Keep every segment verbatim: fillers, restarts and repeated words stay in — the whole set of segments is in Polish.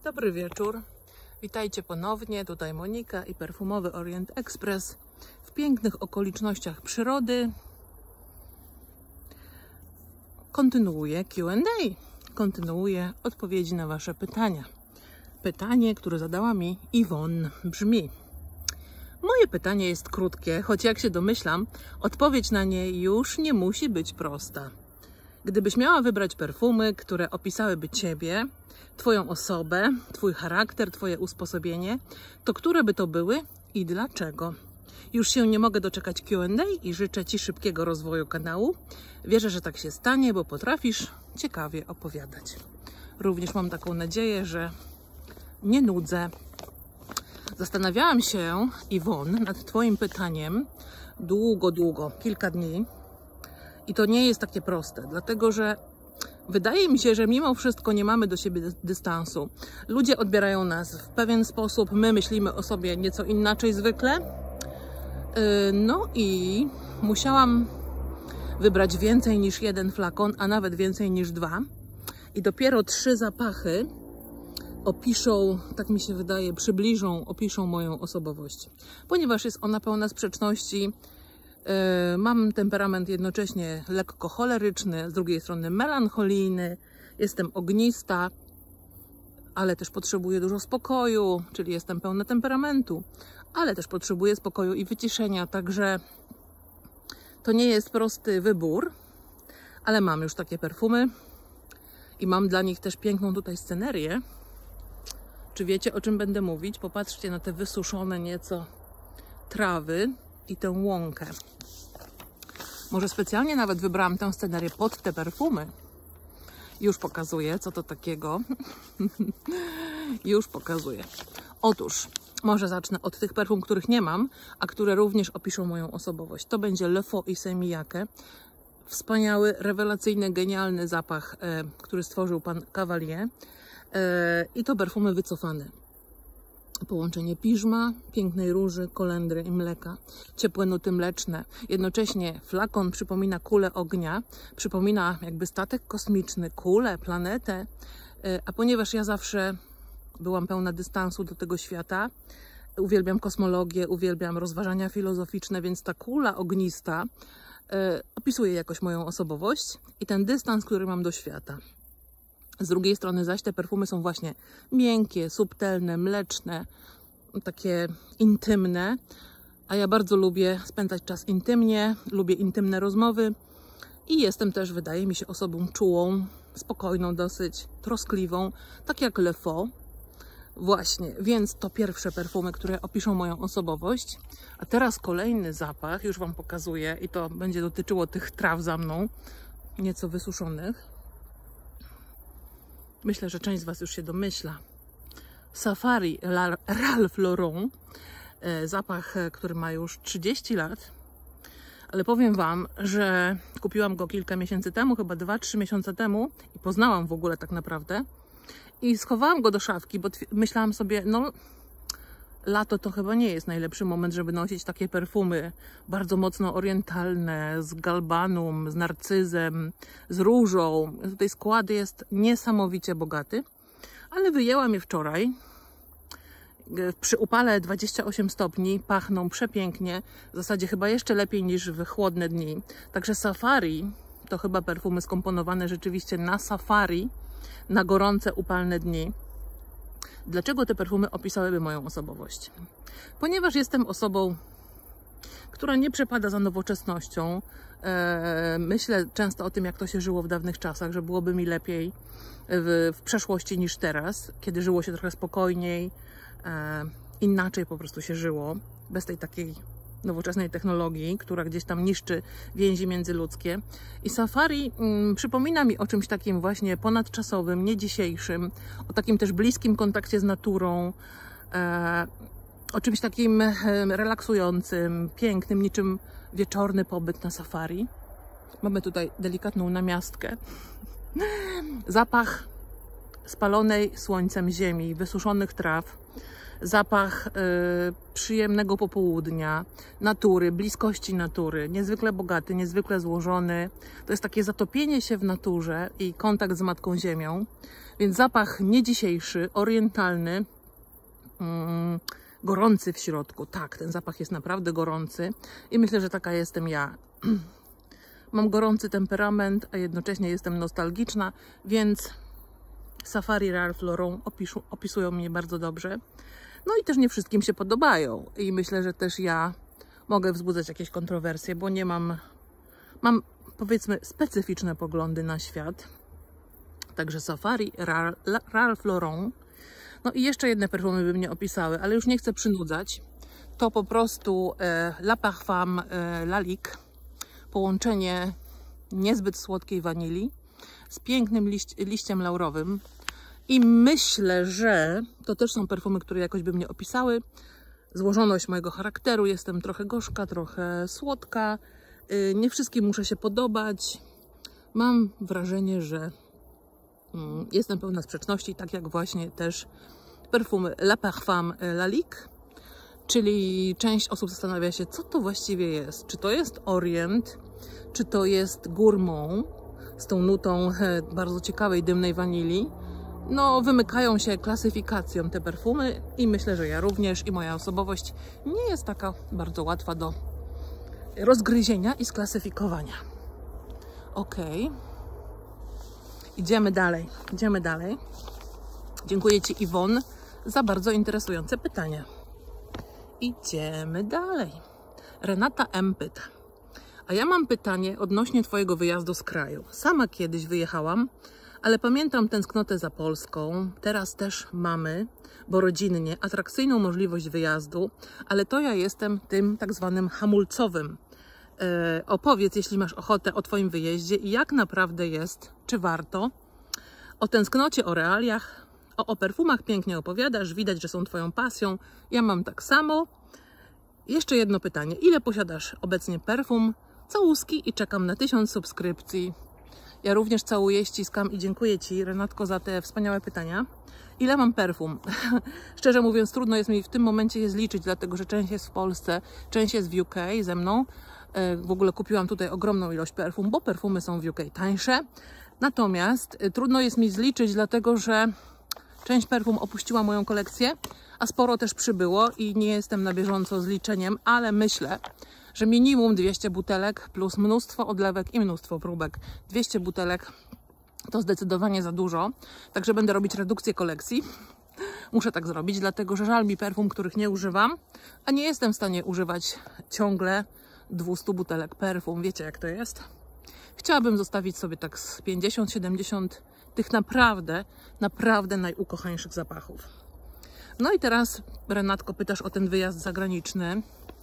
Dobry wieczór. Witajcie ponownie. Tutaj Monika i Perfumowy Orient Express w pięknych okolicznościach przyrody. Kontynuuję Q and A. Kontynuuję odpowiedzi na Wasze pytania. Pytanie, które zadała mi Iwon, brzmi: moje pytanie jest krótkie, choć jak się domyślam, odpowiedź na nie już nie musi być prosta. Gdybyś miała wybrać perfumy, które opisałyby Ciebie, Twoją osobę, Twój charakter, Twoje usposobienie, to które by to były i dlaczego? Już się nie mogę doczekać Q and A i życzę Ci szybkiego rozwoju kanału. Wierzę, że tak się stanie, bo potrafisz ciekawie opowiadać. Również mam taką nadzieję, że nie nudzę. Zastanawiałam się, Iwon, nad Twoim pytaniem długo, długo, kilka dni. I to nie jest takie proste, dlatego że wydaje mi się, że mimo wszystko nie mamy do siebie dystansu. Ludzie odbierają nas w pewien sposób, my myślimy o sobie nieco inaczej zwykle. No i musiałam wybrać więcej niż jeden flakon, a nawet więcej niż dwa. I dopiero trzy zapachy opiszą, tak mi się wydaje, przybliżą, opiszą moją osobowość. Ponieważ jest ona pełna sprzeczności. Mam temperament jednocześnie lekko choleryczny, z drugiej strony melancholijny, jestem ognista, ale też potrzebuję dużo spokoju, czyli jestem pełna temperamentu, ale też potrzebuję spokoju i wyciszenia, także to nie jest prosty wybór, ale mam już takie perfumy i mam dla nich też piękną tutaj scenerię. Czy wiecie, o czym będę mówić? Popatrzcie na te wysuszone nieco trawy i tę łąkę. Może specjalnie nawet wybrałam tę scenerię pod te perfumy. Już pokazuję, co to takiego. Już pokazuję. Otóż, może zacznę od tych perfum, których nie mam, a które również opiszą moją osobowość. To będzie Le Faux i Semillake. Wspaniały, rewelacyjny, genialny zapach, e, który stworzył pan Cavalier. E, I to perfumy wycofane. Połączenie piżma, pięknej róży, kolendry i mleka, ciepłe nuty mleczne. Jednocześnie flakon przypomina kulę ognia, przypomina jakby statek kosmiczny, kulę, planetę. A ponieważ ja zawsze byłam pełna dystansu do tego świata, uwielbiam kosmologię, uwielbiam rozważania filozoficzne, więc ta kula ognista opisuje jakoś moją osobowość i ten dystans, który mam do świata. Z drugiej strony zaś te perfumy są właśnie miękkie, subtelne, mleczne, takie intymne, a ja bardzo lubię spędzać czas intymnie, lubię intymne rozmowy i jestem też, wydaje mi się, osobą czułą, spokojną dosyć, troskliwą, tak jak Le Faux. Właśnie, więc to pierwsze perfumy, które opiszą moją osobowość. A teraz kolejny zapach, już Wam pokazuję i to będzie dotyczyło tych traw za mną, nieco wysuszonych. Myślę, że część z Was już się domyśla. Safari Ralph Lauren. Zapach, który ma już trzydzieści lat. Ale powiem Wam, że kupiłam go kilka miesięcy temu, chyba dwa trzy miesiące temu i poznałam w ogóle tak naprawdę. I schowałam go do szafki, bo myślałam sobie, no lato to chyba nie jest najlepszy moment, żeby nosić takie perfumy bardzo mocno orientalne, z galbanum, z narcyzem, z różą. Tutaj skład jest niesamowicie bogaty, ale wyjęłam je wczoraj. Przy upale dwadzieścia osiem stopni pachną przepięknie, w zasadzie chyba jeszcze lepiej niż w chłodne dni. Także Safari to chyba perfumy skomponowane rzeczywiście na safari, na gorące, upalne dni. Dlaczego te perfumy opisałyby moją osobowość? Ponieważ jestem osobą, która nie przepada za nowoczesnością. E, myślę często o tym, jak to się żyło w dawnych czasach, że byłoby mi lepiej w, w przeszłości niż teraz, kiedy żyło się trochę spokojniej, e, inaczej po prostu się żyło, bez tej takiej nowoczesnej technologii, która gdzieś tam niszczy więzi międzyludzkie. I Safari mm, przypomina mi o czymś takim właśnie ponadczasowym, nie dzisiejszym, o takim też bliskim kontakcie z naturą, e, o czymś takim e, relaksującym, pięknym, niczym wieczorny pobyt na safari. Mamy tutaj delikatną namiastkę. Zapach spalonej słońcem ziemi, wysuszonych traw, zapach y, przyjemnego popołudnia, natury, bliskości natury, niezwykle bogaty, niezwykle złożony. To jest takie zatopienie się w naturze i kontakt z Matką Ziemią. Więc zapach nie dzisiejszy, orientalny, mm, gorący w środku. Tak, ten zapach jest naprawdę gorący i myślę, że taka jestem ja. Mam gorący temperament, a jednocześnie jestem nostalgiczna, więc Safari Ralph Lauren opisu, opisują mnie bardzo dobrze. No i też nie wszystkim się podobają i myślę, że też ja mogę wzbudzać jakieś kontrowersje, bo nie mam, mam powiedzmy specyficzne poglądy na świat. Także Safari Ralph Lauren. No i jeszcze jedne perfumy by mnie opisały, ale już nie chcę przynudzać. To po prostu e, La Parfum e, Lalique. Połączenie niezbyt słodkiej wanilii z pięknym liść, liściem laurowym. I myślę, że to też są perfumy, które jakoś by mnie opisały. Złożoność mojego charakteru. Jestem trochę gorzka, trochę słodka. Yy, nie wszystkim muszę się podobać. Mam wrażenie, że yy, jestem pełna sprzeczności, tak jak właśnie też perfumy La Parfum Lalique. Czyli część osób zastanawia się, co to właściwie jest. Czy to jest Orient, czy to jest Gourmand z tą nutą bardzo ciekawej, dymnej wanilii. No, wymykają się klasyfikacją te perfumy i myślę, że ja również i moja osobowość nie jest taka bardzo łatwa do rozgryzienia i sklasyfikowania. Ok. Idziemy dalej. Idziemy dalej. Dziękuję Ci, Iwon, za bardzo interesujące pytania. Idziemy dalej. Renata M. pyta. A ja mam pytanie odnośnie Twojego wyjazdu z kraju. Sama kiedyś wyjechałam, ale pamiętam tęsknotę za Polską. Teraz też mamy, bo rodzinnie, atrakcyjną możliwość wyjazdu, ale to ja jestem tym tak zwanym hamulcowym. E, opowiedz, jeśli masz ochotę, o Twoim wyjeździe i jak naprawdę jest, czy warto. O tęsknocie, o realiach, o, o perfumach pięknie opowiadasz, widać, że są Twoją pasją. Ja mam tak samo. Jeszcze jedno pytanie. Ile posiadasz obecnie perfum? Całuski i czekam na tysiąc subskrypcji. Ja również całuję, ściskam i dziękuję Ci, Renatko, za te wspaniałe pytania. Ile mam perfum? Szczerze mówiąc, trudno jest mi w tym momencie je zliczyć, dlatego że część jest w Polsce, część jest w U K ze mną. W ogóle kupiłam tutaj ogromną ilość perfum, bo perfumy są w U K tańsze. Natomiast trudno jest mi zliczyć, dlatego że część perfum opuściła moją kolekcję, a sporo też przybyło i nie jestem na bieżąco z liczeniem, ale myślę, że minimum dwieście butelek plus mnóstwo odlewek i mnóstwo próbek. dwieście butelek to zdecydowanie za dużo, także będę robić redukcję kolekcji. Muszę tak zrobić, dlatego że żal mi perfum, których nie używam, a nie jestem w stanie używać ciągle dwieście butelek perfum. Wiecie, jak to jest? Chciałabym zostawić sobie tak z pięćdziesiąt siedemdziesiąt tych naprawdę, naprawdę najukochańszych zapachów. No i teraz, Renatko, pytasz o ten wyjazd zagraniczny.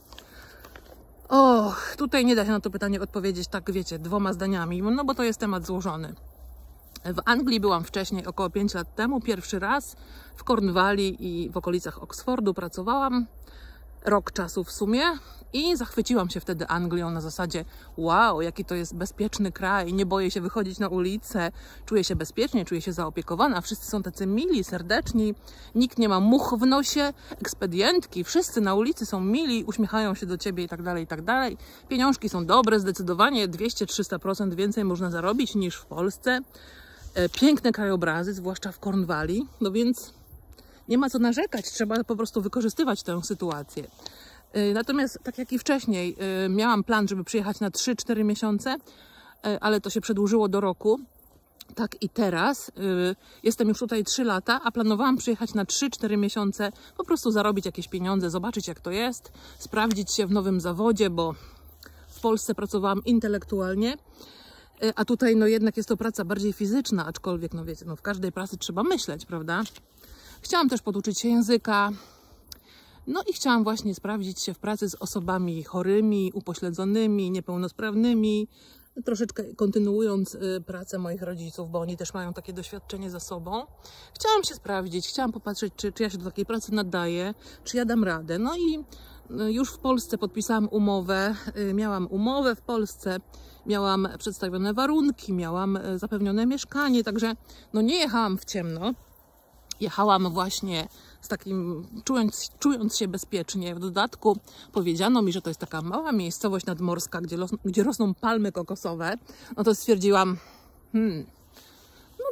O, tutaj nie da się na to pytanie odpowiedzieć tak, wiecie, dwoma zdaniami, no bo to jest temat złożony. W Anglii byłam wcześniej, około pięć lat temu, pierwszy raz w Cornwalli i w okolicach Oxfordu pracowałam. Rok czasu w sumie i zachwyciłam się wtedy Anglią na zasadzie wow, jaki to jest bezpieczny kraj, nie boję się wychodzić na ulicę, czuję się bezpiecznie, czuję się zaopiekowana, wszyscy są tacy mili, serdeczni, nikt nie ma much w nosie, ekspedientki, wszyscy na ulicy są mili, uśmiechają się do Ciebie i tak dalej, i tak dalej. Pieniążki są dobre, zdecydowanie dwieście do trzystu procent więcej można zarobić niż w Polsce. Piękne krajobrazy, zwłaszcza w Cornwalli, no więc nie ma co narzekać, trzeba po prostu wykorzystywać tę sytuację. Natomiast, tak jak i wcześniej, miałam plan, żeby przyjechać na trzy cztery miesiące, ale to się przedłużyło do roku. Tak i teraz jestem już tutaj trzy lata, a planowałam przyjechać na trzy cztery miesiące, po prostu zarobić jakieś pieniądze, zobaczyć jak to jest, sprawdzić się w nowym zawodzie, bo w Polsce pracowałam intelektualnie, a tutaj no jednak jest to praca bardziej fizyczna, aczkolwiek no wiecie, no w każdej pracy trzeba myśleć, prawda? Chciałam też poduczyć się języka, no i chciałam właśnie sprawdzić się w pracy z osobami chorymi, upośledzonymi, niepełnosprawnymi, troszeczkę kontynuując pracę moich rodziców, bo oni też mają takie doświadczenie za sobą. Chciałam się sprawdzić, chciałam popatrzeć, czy, czy ja się do takiej pracy nadaję, czy ja dam radę. No i już w Polsce podpisałam umowę, miałam umowę w Polsce, miałam przedstawione warunki, miałam zapewnione mieszkanie, także no nie jechałam w ciemno. Jechałam właśnie z takim, czując, czując się bezpiecznie. W dodatku powiedziano mi, że to jest taka mała miejscowość nadmorska, gdzie, los, gdzie rosną palmy kokosowe. No to stwierdziłam, hmm, no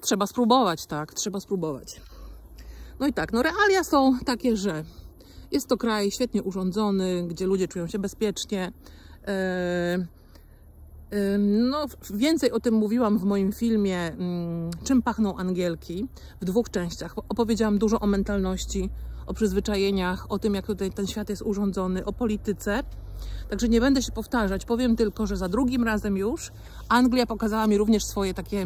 trzeba spróbować, tak, trzeba spróbować. No i tak, no realia są takie, że jest to kraj świetnie urządzony, gdzie ludzie czują się bezpiecznie. No, więcej o tym mówiłam w moim filmie Czym pachną angielki, w dwóch częściach. Opowiedziałam dużo o mentalności, o przyzwyczajeniach, o tym, jak tutaj ten świat jest urządzony, o polityce. Także nie będę się powtarzać, powiem tylko, że za drugim razem już Anglia pokazała mi również swoje takie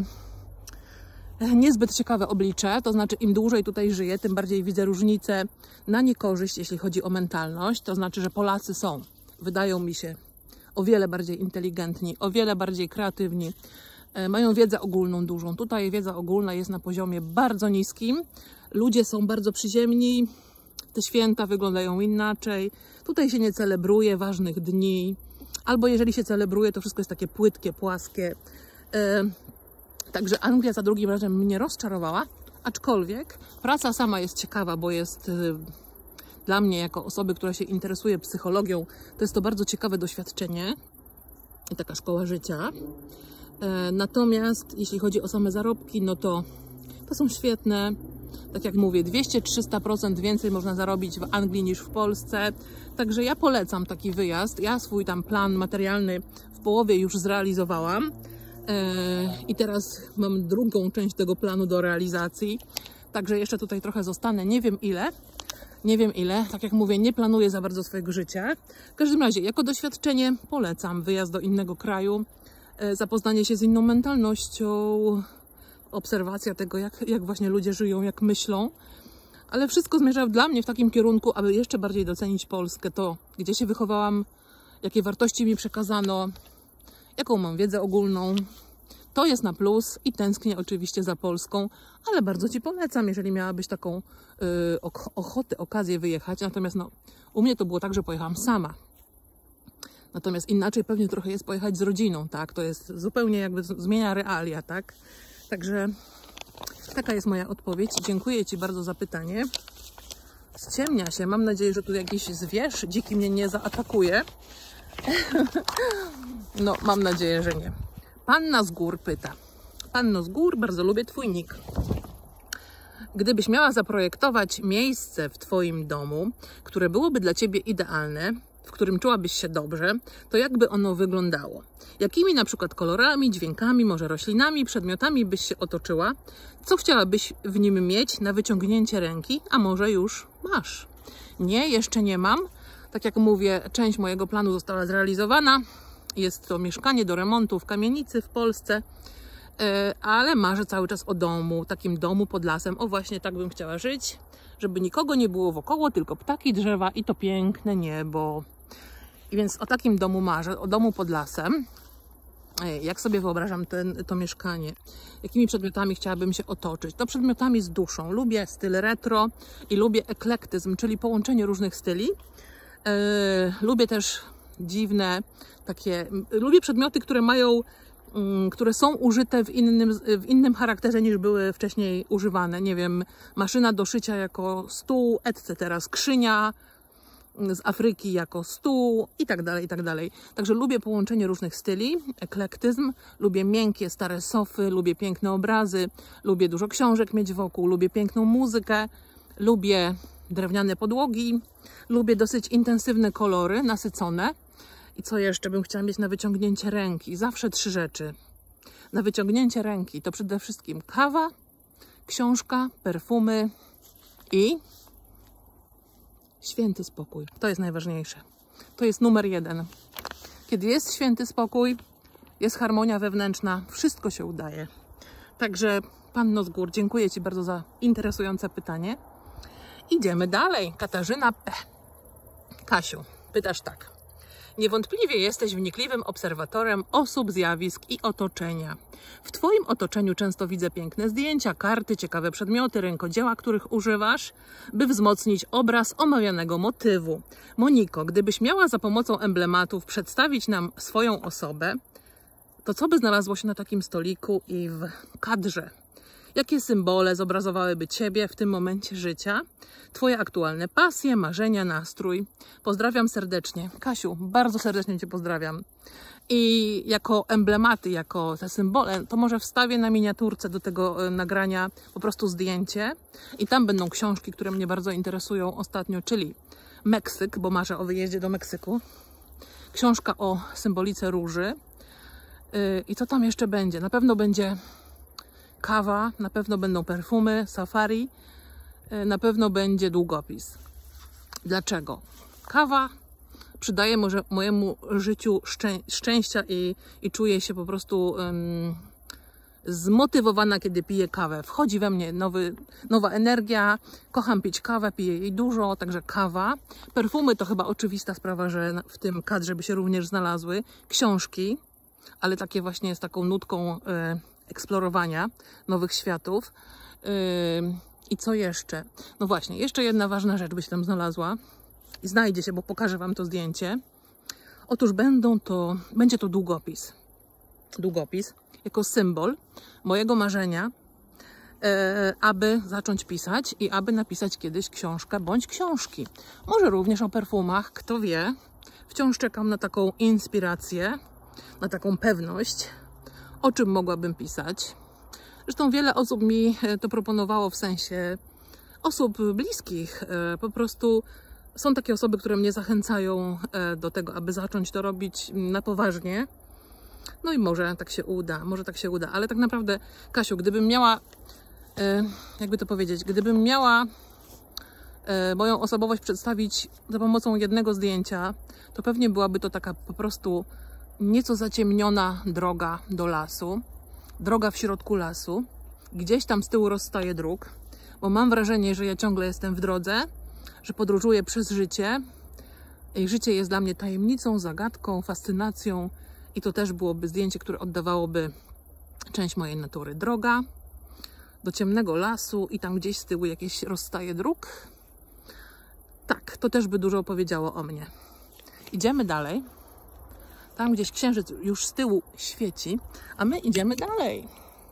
niezbyt ciekawe oblicze, to znaczy im dłużej tutaj żyję, tym bardziej widzę różnice na niekorzyść, jeśli chodzi o mentalność. To znaczy, że Polacy są, wydają mi się, o wiele bardziej inteligentni, o wiele bardziej kreatywni, mają wiedzę ogólną dużą. Tutaj wiedza ogólna jest na poziomie bardzo niskim. Ludzie są bardzo przyziemni, te święta wyglądają inaczej. Tutaj się nie celebruje ważnych dni, albo jeżeli się celebruje, to wszystko jest takie płytkie, płaskie. Także Anglia za drugim razem mnie rozczarowała, aczkolwiek praca sama jest ciekawa, bo jest dla mnie, jako osoby, która się interesuje psychologią, to jest to bardzo ciekawe doświadczenie i taka szkoła życia. Natomiast jeśli chodzi o same zarobki, no to, to są świetne. Tak jak mówię, dwieście do trzystu procent więcej można zarobić w Anglii niż w Polsce. Także ja polecam taki wyjazd. Ja swój tam plan materialny w połowie już zrealizowałam. I teraz mam drugą część tego planu do realizacji. Także jeszcze tutaj trochę zostanę. Nie wiem ile. Nie wiem ile. Tak jak mówię, nie planuję za bardzo swojego życia. W każdym razie, jako doświadczenie polecam wyjazd do innego kraju. Zapoznanie się z inną mentalnością. Obserwacja tego, jak, jak właśnie ludzie żyją, jak myślą. Ale wszystko zmierza dla mnie w takim kierunku, aby jeszcze bardziej docenić Polskę. To, gdzie się wychowałam, jakie wartości mi przekazano, jaką mam wiedzę ogólną. To jest na plus i tęsknię oczywiście za Polską, ale bardzo Ci polecam, jeżeli miałabyś taką yy, ochotę, okazję wyjechać. Natomiast no, u mnie to było tak, że pojechałam sama. Natomiast inaczej pewnie trochę jest pojechać z rodziną, tak? To jest zupełnie jakby zmienia realia, tak? Także taka jest moja odpowiedź. Dziękuję Ci bardzo za pytanie. Ściemnia się. Mam nadzieję, że tu jakiś zwierz dziki mnie nie zaatakuje. No, mam nadzieję, że nie. Panna z gór pyta. Panno z gór, bardzo lubię Twój nick. Gdybyś miała zaprojektować miejsce w Twoim domu, które byłoby dla Ciebie idealne, w którym czułabyś się dobrze, to jakby ono wyglądało? Jakimi na przykład kolorami, dźwiękami, może roślinami, przedmiotami byś się otoczyła? Co chciałabyś w nim mieć na wyciągnięcie ręki? A może już masz? Nie, jeszcze nie mam. Tak jak mówię, część mojego planu została zrealizowana. Jest to mieszkanie do remontu w kamienicy w Polsce, ale marzę cały czas o domu, takim domu pod lasem. O, właśnie tak bym chciała żyć, żeby nikogo nie było wokoło, tylko ptaki, drzewa i to piękne niebo. I więc o takim domu marzę, o domu pod lasem. Jak sobie wyobrażam ten, to mieszkanie? Jakimi przedmiotami chciałabym się otoczyć? To przedmiotami z duszą. Lubię styl retro i lubię eklektyzm, czyli połączenie różnych styli. Yy, lubię też dziwne takie... Lubię przedmioty, które mają... Yy, które są użyte w innym, w innym charakterze niż były wcześniej używane. Nie wiem, maszyna do szycia jako stół, et cetera. Skrzynia z Afryki jako stół i tak dalej, i tak dalej. Także lubię połączenie różnych styli, eklektyzm, lubię miękkie, stare sofy, lubię piękne obrazy, lubię dużo książek mieć wokół, lubię piękną muzykę, lubię drewniane podłogi, lubię dosyć intensywne kolory, nasycone. I co jeszcze bym chciała mieć na wyciągnięcie ręki? Zawsze trzy rzeczy. Na wyciągnięcie ręki to przede wszystkim kawa, książka, perfumy i święty spokój. To jest najważniejsze. To jest numer jeden. Kiedy jest święty spokój, jest harmonia wewnętrzna, wszystko się udaje. Także Panno z gór, dziękuję Ci bardzo za interesujące pytanie. Idziemy dalej. Katarzyna P. Kasiu, pytasz tak. Niewątpliwie jesteś wnikliwym obserwatorem osób, zjawisk i otoczenia. W Twoim otoczeniu często widzę piękne zdjęcia, karty, ciekawe przedmioty, rękodzieła, których używasz, by wzmocnić obraz omawianego motywu. Moniko, gdybyś miała za pomocą emblematów przedstawić nam swoją osobę, to co by znalazło się na takim stoliku i w kadrze? Jakie symbole zobrazowałyby Ciebie w tym momencie życia? Twoje aktualne pasje, marzenia, nastrój. Pozdrawiam serdecznie. Kasiu, bardzo serdecznie Cię pozdrawiam. I jako emblematy, jako te symbole, to może wstawię na miniaturce do tego nagrania po prostu zdjęcie i tam będą książki, które mnie bardzo interesują ostatnio, czyli Meksyk, bo marzę o wyjeździe do Meksyku, książka o symbolice róży. I co tam jeszcze będzie? Na pewno będzie kawa, na pewno będą perfumy, safari, na pewno będzie długopis. Dlaczego? Kawa przydaje może mojemu życiu szczę szczęścia i, i czuję się po prostu um, zmotywowana, kiedy piję kawę. Wchodzi we mnie nowy, nowa energia, kocham pić kawę, piję jej dużo, także kawa. Perfumy to chyba oczywista sprawa, że w tym kadrze by się również znalazły. Książki, ale takie właśnie z taką nutką y, eksplorowania nowych światów. Y, I co jeszcze? No właśnie, jeszcze jedna ważna rzecz by się tam znalazła. I znajdzie się, bo pokażę wam to zdjęcie. Otóż będą to, będzie to długopis. Długopis jako symbol mojego marzenia, e, aby zacząć pisać i aby napisać kiedyś książkę bądź książki. Może również o perfumach, kto wie. Wciąż czekam na taką inspirację, na taką pewność, o czym mogłabym pisać. Zresztą wiele osób mi to proponowało, w sensie osób bliskich. E, po prostu są takie osoby, które mnie zachęcają do tego, aby zacząć to robić na poważnie. No i może tak się uda, może tak się uda. Ale tak naprawdę, Kasiu, gdybym miała, jakby to powiedzieć, gdybym miała moją osobowość przedstawić za pomocą jednego zdjęcia, to pewnie byłaby to taka po prostu nieco zaciemniona droga do lasu. Droga w środku lasu. Gdzieś tam z tyłu rozstaje dróg, bo mam wrażenie, że ja ciągle jestem w drodze, że podróżuję przez życie i życie jest dla mnie tajemnicą, zagadką, fascynacją i to też byłoby zdjęcie, które oddawałoby część mojej natury. Droga do ciemnego lasu i tam gdzieś z tyłu jakieś rozstaje dróg. Tak, to też by dużo opowiedziało o mnie. Idziemy dalej. Tam gdzieś księżyc już z tyłu świeci, a my idziemy dalej.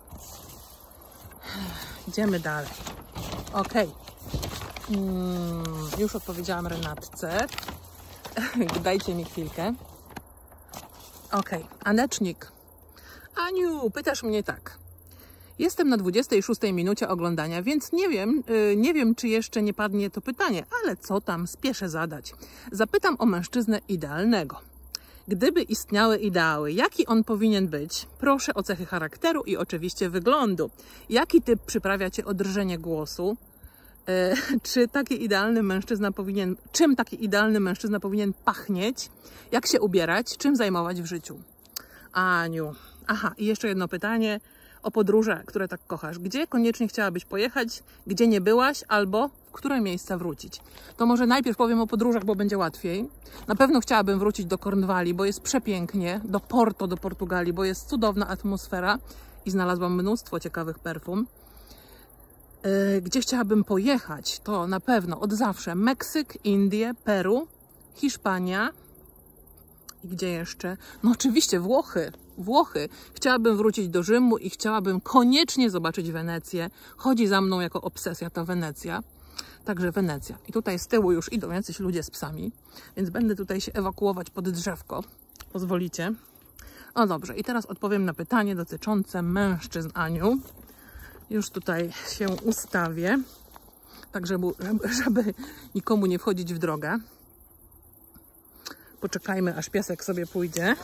Idziemy dalej. Okej. Okay. Hmm, już odpowiedziałam Renatce. Dajcie mi chwilkę. Ok, Anecznik. Aniu, pytasz mnie tak. Jestem na dwudziestej szóstej minucie oglądania, więc nie wiem, yy, nie wiem, czy jeszcze nie padnie to pytanie, ale co tam, spieszę zadać. Zapytam o mężczyznę idealnego. Gdyby istniały ideały, jaki on powinien być? Proszę o cechy charakteru i oczywiście wyglądu. Jaki typ przyprawia cię o drżenie głosu? Czy taki idealny mężczyzna powinien, czym taki idealny mężczyzna powinien pachnieć, jak się ubierać, czym zajmować w życiu? Aniu, aha, i jeszcze jedno pytanie o podróże, które tak kochasz. Gdzie koniecznie chciałabyś pojechać, gdzie nie byłaś, albo w które miejsca wrócić? To może najpierw powiem o podróżach, bo będzie łatwiej. Na pewno chciałabym wrócić do Kornwalii, bo jest przepięknie, do Porto, do Portugalii, bo jest cudowna atmosfera i znalazłam mnóstwo ciekawych perfum. Gdzie chciałabym pojechać, to na pewno od zawsze Meksyk, Indie, Peru, Hiszpania i gdzie jeszcze? No oczywiście Włochy. Włochy. Chciałabym wrócić do Rzymu i chciałabym koniecznie zobaczyć Wenecję. Chodzi za mną jako obsesja ta Wenecja. Także Wenecja. I tutaj z tyłu już idą jacyś ludzie z psami, więc będę tutaj się ewakuować pod drzewko. Pozwolicie? No dobrze, i teraz odpowiem na pytanie dotyczące mężczyzn, Aniu. Już tutaj się ustawię, tak żeby, żeby nikomu nie wchodzić w drogę. Poczekajmy, aż piesek sobie pójdzie.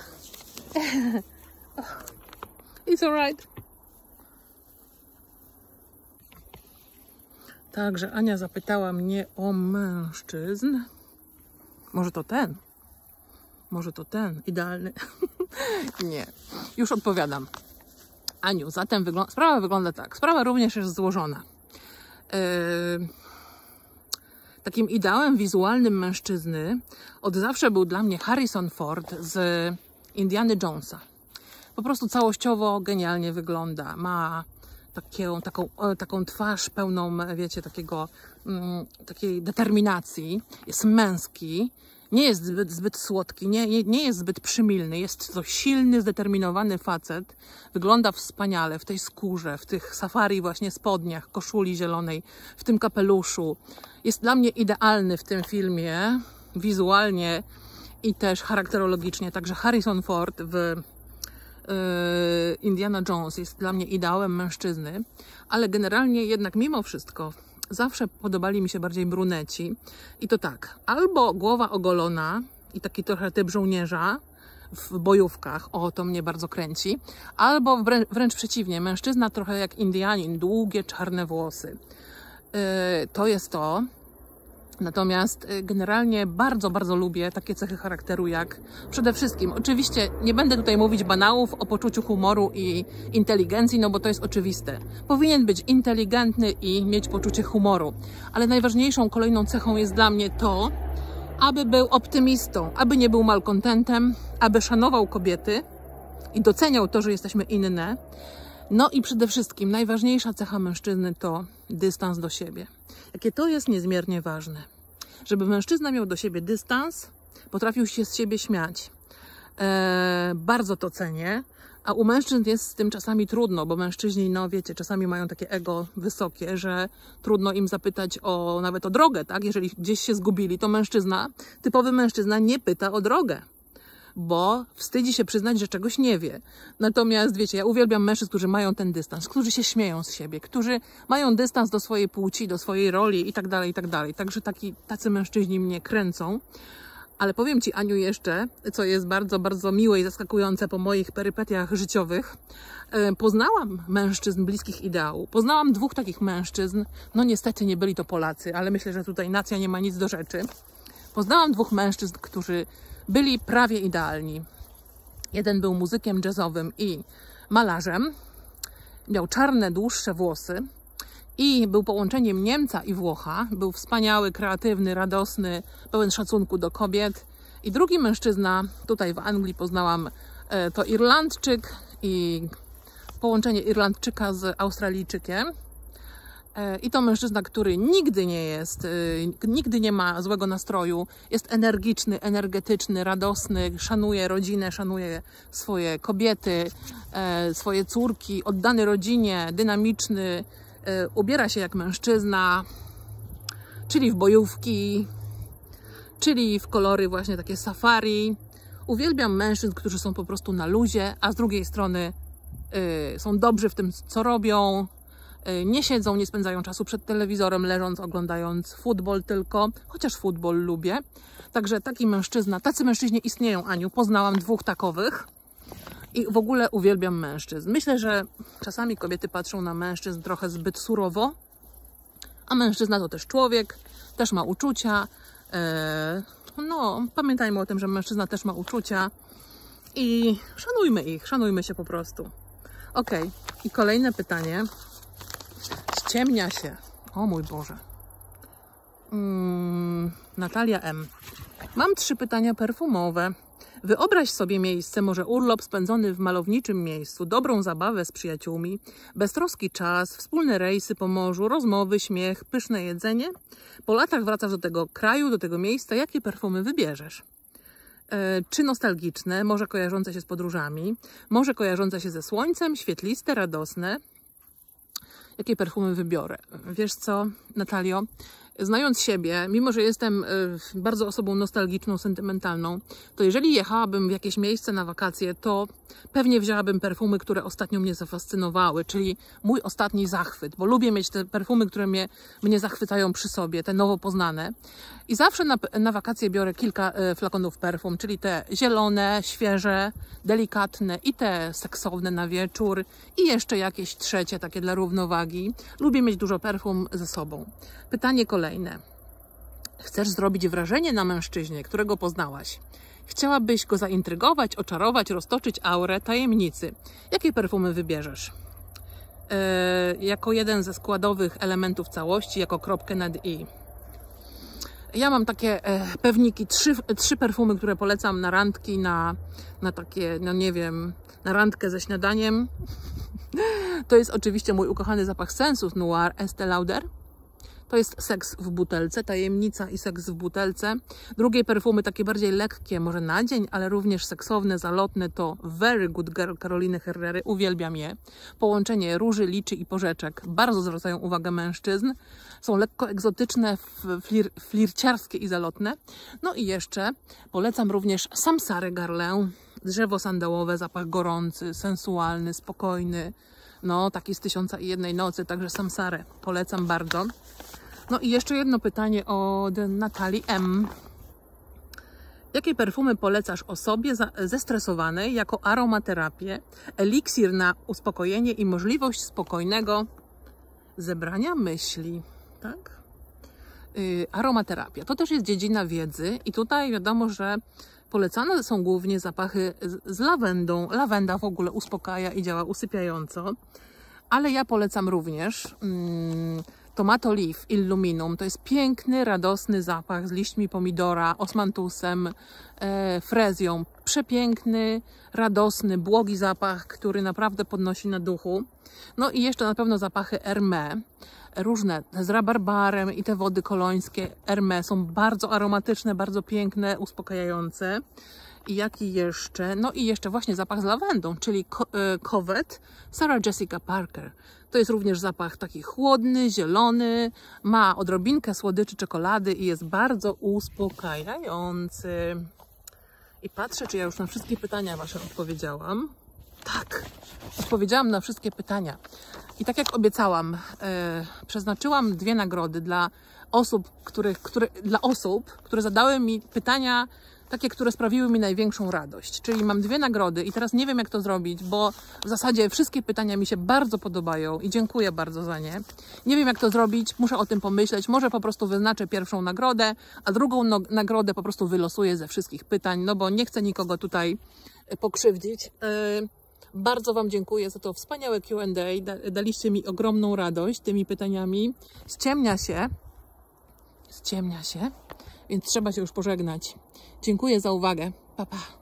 It's alright. Także Ania zapytała mnie o mężczyzn. Może to ten? Może to ten? Idealny? Nie. Już odpowiadam. Aniu, zatem wygląda, sprawa wygląda tak. Sprawa również jest złożona. Yy, takim ideałem wizualnym mężczyzny od zawsze był dla mnie Harrison Ford z Indiana Jonesa. Po prostu całościowo genialnie wygląda. Ma taką, taką, taką twarz pełną, wiecie, takiego, mm, takiej determinacji. Jest męski. Nie jest zbyt, zbyt słodki, nie, nie, nie jest zbyt przymilny. Jest to silny, zdeterminowany facet. Wygląda wspaniale w tej skórze, w tych safari właśnie spodniach, koszuli zielonej, w tym kapeluszu. Jest dla mnie idealny w tym filmie, wizualnie i też charakterologicznie. Także Harrison Ford w yy, Indiana Jones jest dla mnie ideałem mężczyzny, ale generalnie jednak mimo wszystko zawsze podobali mi się bardziej bruneci. I to tak, albo głowa ogolona i taki trochę typ żołnierza w bojówkach, o, to mnie bardzo kręci, albo wrę wręcz przeciwnie, mężczyzna trochę jak Indianin, długie, czarne włosy. Yy, to jest to. Natomiast generalnie bardzo, bardzo lubię takie cechy charakteru jak przede wszystkim, oczywiście nie będę tutaj mówić banałów o poczuciu humoru i inteligencji, no bo to jest oczywiste. Powinien być inteligentny i mieć poczucie humoru, ale najważniejszą kolejną cechą jest dla mnie to, aby był optymistą, aby nie był malkontentem, aby szanował kobiety i doceniał to, że jesteśmy inne. No i przede wszystkim najważniejsza cecha mężczyzny to dystans do siebie. Jakie to jest niezmiernie ważne. Żeby mężczyzna miał do siebie dystans, potrafił się z siebie śmiać. Eee, bardzo to cenię, a u mężczyzn jest z tym czasami trudno, bo mężczyźni, no wiecie, czasami mają takie ego wysokie, że trudno im zapytać o nawet o drogę, tak? Jeżeli gdzieś się zgubili, to mężczyzna, typowy mężczyzna nie pyta o drogę, bo wstydzi się przyznać, że czegoś nie wie. Natomiast wiecie, ja uwielbiam mężczyzn, którzy mają ten dystans, którzy się śmieją z siebie, którzy mają dystans do swojej płci, do swojej roli i tak dalej, i tak dalej. Także taki, tacy mężczyźni mnie kręcą. Ale powiem Ci, Aniu, jeszcze, co jest bardzo, bardzo miłe i zaskakujące po moich perypetiach życiowych. Poznałam mężczyzn bliskich ideału. Poznałam dwóch takich mężczyzn. No niestety nie byli to Polacy, ale myślę, że tutaj nacja nie ma nic do rzeczy. Poznałam dwóch mężczyzn, którzy byli prawie idealni. Jeden był muzykiem jazzowym i malarzem. Miał czarne, dłuższe włosy. I był połączeniem Niemca i Włocha. Był wspaniały, kreatywny, radosny, pełen szacunku do kobiet. I drugi mężczyzna, tutaj w Anglii poznałam, to Irlandczyk i połączenie Irlandczyka z Australijczykiem. I to mężczyzna, który nigdy nie jest, nigdy nie ma złego nastroju, jest energiczny, energetyczny, radosny, szanuje rodzinę, szanuje swoje kobiety, swoje córki, oddany rodzinie, dynamiczny, ubiera się jak mężczyzna, czyli w bojówki, czyli w kolory właśnie takie safari. Uwielbiam mężczyzn, którzy są po prostu na luzie, a z drugiej strony y, są dobrzy w tym, co robią, y, nie siedzą, nie spędzają czasu przed telewizorem, leżąc, oglądając futbol tylko, chociaż futbol lubię. Także taki mężczyzna, tacy mężczyźni istnieją, Aniu, poznałam dwóch takowych. I w ogóle uwielbiam mężczyzn. Myślę, że czasami kobiety patrzą na mężczyzn trochę zbyt surowo, a mężczyzna to też człowiek, też ma uczucia. No, pamiętajmy o tym, że mężczyzna też ma uczucia i szanujmy ich, szanujmy się po prostu. Ok, i kolejne pytanie. Ściemnia się. O mój Boże. Hmm, Natalia M. Mam trzy pytania perfumowe. Wyobraź sobie miejsce, może urlop spędzony w malowniczym miejscu, dobrą zabawę z przyjaciółmi, beztroski czas, wspólne rejsy po morzu, rozmowy, śmiech, pyszne jedzenie. Po latach wracasz do tego kraju, do tego miejsca. Jakie perfumy wybierzesz? E, czy nostalgiczne, może kojarzące się z podróżami, może kojarzące się ze słońcem, świetliste, radosne? Jakie perfumy wybiorę? Wiesz co, Natalio? Znając siebie, mimo że jestem bardzo osobą nostalgiczną, sentymentalną, to jeżeli jechałabym w jakieś miejsce na wakacje, to pewnie wzięłabym perfumy, które ostatnio mnie zafascynowały, czyli mój ostatni zachwyt, bo lubię mieć te perfumy, które mnie, mnie zachwycają przy sobie, te nowo poznane. I zawsze na, na wakacje biorę kilka flakonów perfum, czyli te zielone, świeże, delikatne i te seksowne na wieczór i jeszcze jakieś trzecie, takie dla równowagi. Lubię mieć dużo perfum ze sobą. Pytanie kolejne. Chcesz zrobić wrażenie na mężczyźnie, którego poznałaś. Chciałabyś go zaintrygować, oczarować, roztoczyć aurę tajemnicy. Jakie perfumy wybierzesz? Yy, jako jeden ze składowych elementów całości, jako kropkę nad i. Ja mam takie e, pewniki, trzy, trzy perfumy, które polecam na randki, na, na takie, no nie wiem, na randkę ze śniadaniem. To jest oczywiście mój ukochany zapach Sensus Noir Estée Lauder. To jest Seks w butelce, tajemnica i seks w butelce. Drugie perfumy, takie bardziej lekkie, może na dzień, ale również seksowne, zalotne, to Very Good Girl Caroliny Herrery. Uwielbiam je. Połączenie róży, liczy i porzeczek bardzo zwracają uwagę mężczyzn. Są lekko egzotyczne, flir, flirciarskie i zalotne. No i jeszcze polecam również Samsarę Guerlain. Drzewo sandałowe, zapach gorący, sensualny, spokojny. No, taki z Tysiąca i Jednej Nocy, także Samsarę polecam bardzo. No i jeszcze jedno pytanie od Natalii M. Jakie perfumy polecasz osobie zestresowanej jako aromaterapię, eliksir na uspokojenie i możliwość spokojnego zebrania myśli? Tak? Yy, aromaterapia to też jest dziedzina wiedzy i tutaj wiadomo, że polecane są głównie zapachy z, z lawendą. Lawenda w ogóle uspokaja i działa usypiająco, ale ja polecam również mm, Tomato Leaf Illuminum. To jest piękny, radosny zapach z liśćmi pomidora, osmantusem, e, frezją. Przepiękny, radosny, błogi zapach, który naprawdę podnosi na duchu. No i jeszcze na pewno zapachy Hermès. Różne z rabarbarem i te wody kolońskie Hermès są bardzo aromatyczne, bardzo piękne, uspokajające. I jaki jeszcze? No i jeszcze właśnie zapach z lawendą, czyli Covet Sarah Jessica Parker. To jest również zapach taki chłodny, zielony, ma odrobinkę słodyczy czekolady i jest bardzo uspokajający. I patrzę, czy ja już na wszystkie pytania Wasze odpowiedziałam. Tak, odpowiedziałam na wszystkie pytania. I tak jak obiecałam, e, przeznaczyłam dwie nagrody dla osób, których, które, dla osób, które zadały mi pytania takie, które sprawiły mi największą radość. Czyli mam dwie nagrody i teraz nie wiem, jak to zrobić, bo w zasadzie wszystkie pytania mi się bardzo podobają i dziękuję bardzo za nie. Nie wiem, jak to zrobić, muszę o tym pomyśleć. Może po prostu wyznaczę pierwszą nagrodę, a drugą no, nagrodę po prostu wylosuję ze wszystkich pytań, no bo nie chcę nikogo tutaj pokrzywdzić. Yy, Bardzo Wam dziękuję za to wspaniałe Q and A. Daliście mi ogromną radość tymi pytaniami. Ściemnia się. Ściemnia się. Więc trzeba się już pożegnać. Dziękuję za uwagę. Pa, pa.